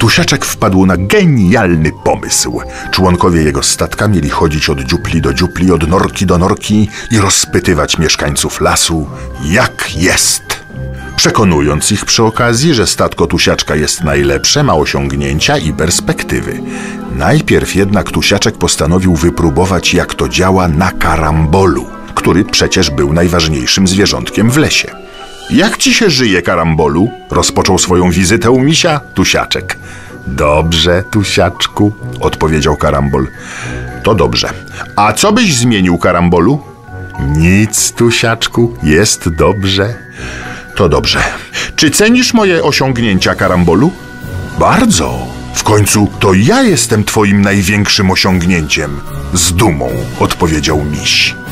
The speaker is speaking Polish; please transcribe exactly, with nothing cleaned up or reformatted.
Tusiaczek wpadł na genialny pomysł. Członkowie jego statka mieli chodzić od dziupli do dziupli, od norki do norki i rozpytywać mieszkańców lasu, jak jest. Przekonując ich przy okazji, że statko Tusiaczka jest najlepsze, ma osiągnięcia i perspektywy. Najpierw jednak Tusiaczek postanowił wypróbować, jak to działa na karambolu, który przecież był najważniejszym zwierzątkiem w lesie. Jak ci się żyje, Karambolu? Rozpoczął swoją wizytę u misia Tusiaczek. Dobrze, Tusiaczku, odpowiedział Karambol. To dobrze. A co byś zmienił, Karambolu? Nic, Tusiaczku, jest dobrze. To dobrze. Czy cenisz moje osiągnięcia, Karambolu? Bardzo. W końcu to ja jestem twoim największym osiągnięciem. Z dumą odpowiedział miś.